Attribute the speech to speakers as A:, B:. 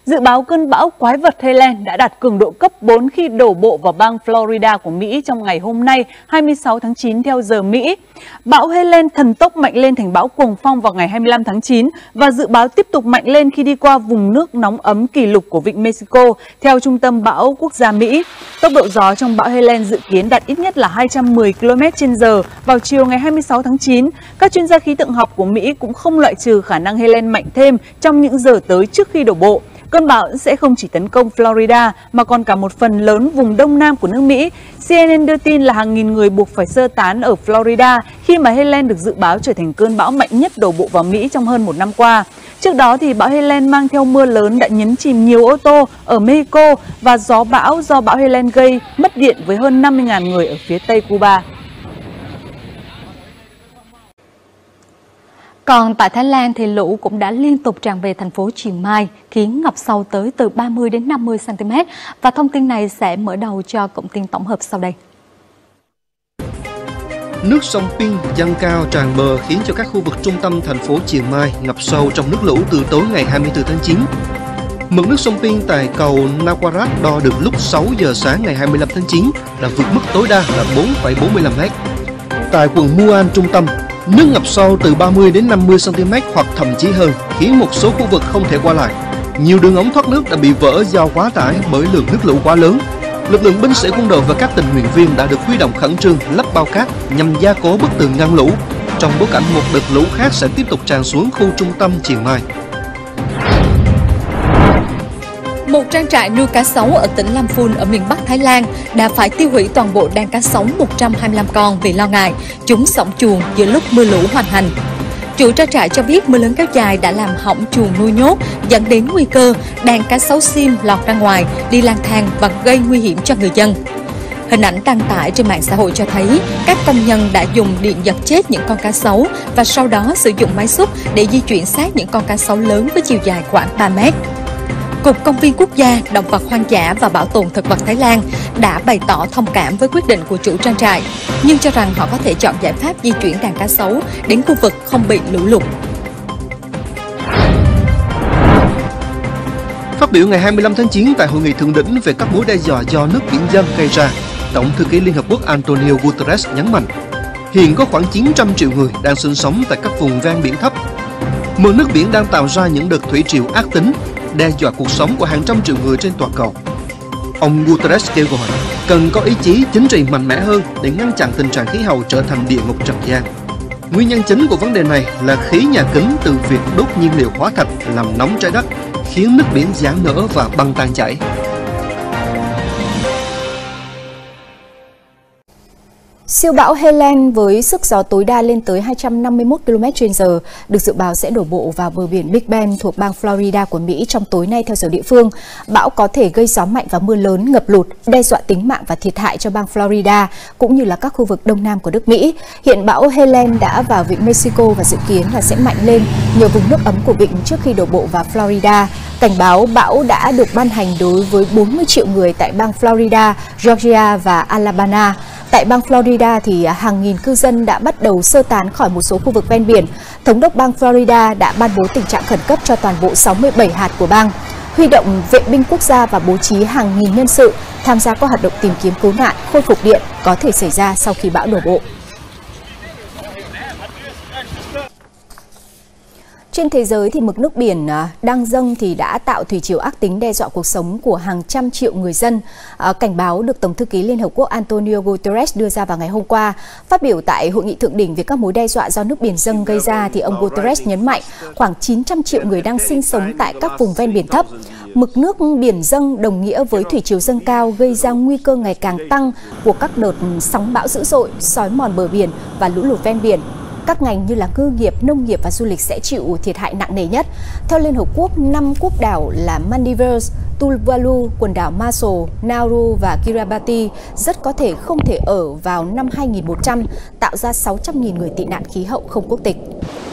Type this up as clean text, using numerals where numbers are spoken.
A: Dự báo cơn bão quái vật Helen đã đạt cường độ cấp 4 khi đổ bộ vào bang Florida của Mỹ trong ngày hôm nay 26 tháng 9 theo giờ Mỹ. Bão Helen thần tốc mạnh lên thành bão cuồng phong vào ngày 25 tháng 9 và dự báo tiếp tục mạnh lên khi đi qua vùng nước nóng ấm kỷ lục của vịnh Mexico theo Trung tâm Bão Quốc gia Mỹ. Tốc độ gió trong bão Helen dự kiến đạt ít nhất là 210 km/h vào chiều ngày 26 tháng 9. Các chuyên gia khí tượng học của Mỹ cũng không loại trừ khả năng Helen mạnh thêm trong những giờ tới trước khi đổ bộ. Cơn bão sẽ không chỉ tấn công Florida mà còn cả một phần lớn vùng đông nam của nước Mỹ. CNN đưa tin là hàng nghìn người buộc phải sơ tán ở Florida khi mà Helen được dự báo trở thành cơn bão mạnh nhất đổ bộ vào Mỹ trong hơn một năm qua. Trước đó thì bão Helen mang theo mưa lớn đã nhấn chìm nhiều ô tô ở Mexico và gió bão do bão Helen gây mất điện với hơn 50.000 người ở phía tây Cuba.
B: Còn tại Thái Lan thì lũ cũng đã liên tục tràn về thành phố Chiang Mai, khiến ngập sâu tới từ 30 đến 50 cm. Và thông tin này sẽ mở đầu cho cụm tin tổng hợp sau đây.
C: Nước sông Ping dâng cao tràn bờ khiến cho các khu vực trung tâm thành phố Chiang Mai ngập sâu trong nước lũ từ tối ngày 24 tháng 9. Mực nước sông Ping tại cầu Nawarat đo được lúc 6 giờ sáng ngày 25 tháng 9 đã vượt mức tối đa là 4,45 m. Tại quận Muan trung tâm, nước ngập sâu từ 30 đến 50 cm hoặc thậm chí hơn, khiến một số khu vực không thể qua lại. Nhiều đường ống thoát nước đã bị vỡ do quá tải bởi lượng nước lũ quá lớn. Lực lượng binh sĩ quân đội và các tình nguyện viên đã được huy động khẩn trương lấp bao cát nhằm gia cố bức tường ngăn lũ, trong bối cảnh một đợt lũ khác sẽ tiếp tục tràn xuống khu trung tâm Chiang Mai.
B: Một trang trại nuôi cá sấu ở tỉnh Lamphun ở miền Bắc Thái Lan đã phải tiêu hủy toàn bộ đàn cá sấu 125 con vì lo ngại chúng xổng chuồng giữa lúc mưa lũ hoành hành. Chủ trang trại cho biết mưa lớn kéo dài đã làm hỏng chuồng nuôi nhốt, dẫn đến nguy cơ đàn cá sấu sim lọt ra ngoài, đi lang thang và gây nguy hiểm cho người dân. Hình ảnh đăng tải trên mạng xã hội cho thấy các công nhân đã dùng điện giật chết những con cá sấu và sau đó sử dụng máy xúc để di chuyển xác những con cá sấu lớn với chiều dài khoảng 3 mét. Cục Công viên Quốc gia, Động vật hoang dã và Bảo tồn thực vật Thái Lan đã bày tỏ thông cảm với quyết định của chủ trang trại, nhưng cho rằng họ có thể chọn giải pháp di chuyển đàn cá sấu đến khu vực không bị lũ lụt.
C: Phát biểu ngày 25 tháng 9 tại hội nghị thượng đỉnh về các mối đe dọa do nước biển dâng gây ra, Tổng thư ký Liên Hợp Quốc Antonio Guterres nhấn mạnh, hiện có khoảng 900 triệu người đang sinh sống tại các vùng ven biển thấp. Mực nước biển đang tạo ra những đợt thủy triều ác tính, đe dọa cuộc sống của hàng trăm triệu người trên toàn cầu. Ông Guterres kêu gọi cần có ý chí chính trị mạnh mẽ hơn để ngăn chặn tình trạng khí hậu trở thành địa ngục trần gian. Nguyên nhân chính của vấn đề này là khí nhà kính từ việc đốt nhiên liệu hóa thạch làm nóng trái đất, khiến nước biển giãn nở và băng tan chảy.
D: Siêu bão Helen với sức gió tối đa lên tới 251 km/h được dự báo sẽ đổ bộ vào bờ biển Big Bend thuộc bang Florida của Mỹ trong tối nay theo giờ địa phương. Bão có thể gây gió mạnh và mưa lớn, ngập lụt, đe dọa tính mạng và thiệt hại cho bang Florida cũng như là các khu vực đông nam của nước Mỹ. Hiện bão Helen đã vào vịnh Mexico và dự kiến là sẽ mạnh lên nhờ vùng nước ấm của vịnh trước khi đổ bộ vào Florida. Cảnh báo bão đã được ban hành đối với 40 triệu người tại bang Florida, Georgia và Alabama. Tại bang Florida thì hàng nghìn cư dân đã bắt đầu sơ tán khỏi một số khu vực ven biển. Thống đốc bang Florida đã ban bố tình trạng khẩn cấp cho toàn bộ 67 hạt của bang, huy động vệ binh quốc gia và bố trí hàng nghìn nhân sự tham gia các hoạt động tìm kiếm cứu nạn, khôi phục điện có thể xảy ra sau khi bão đổ bộ. Trên thế giới thì mực nước biển đang dâng thì đã tạo thủy triều ác tính đe dọa cuộc sống của hàng trăm triệu người dân. Cảnh báo được Tổng thư ký Liên Hợp Quốc Antonio Guterres đưa ra vào ngày hôm qua. Phát biểu tại hội nghị thượng đỉnh về các mối đe dọa do nước biển dâng gây ra thì ông Guterres nhấn mạnh khoảng 900 triệu người đang sinh sống tại các vùng ven biển thấp. Mực nước biển dâng đồng nghĩa với thủy triều dâng cao gây ra nguy cơ ngày càng tăng của các đợt sóng bão dữ dội, xói mòn bờ biển và lũ lụt ven biển. Các ngành như là ngư nghiệp, nông nghiệp và du lịch sẽ chịu thiệt hại nặng nề nhất. Theo Liên Hợp Quốc, 5 quốc đảo là Maldives, Tuvalu, quần đảo Marshall, Nauru và Kiribati rất có thể không thể ở vào năm 2100, tạo ra 600.000 người tị nạn khí hậu không quốc tịch.